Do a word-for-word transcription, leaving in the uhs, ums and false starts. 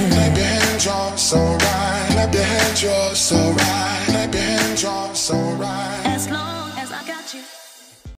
Clap your hands, you're so right. Clap your hands, you're so right. Clap your hands, you're so right.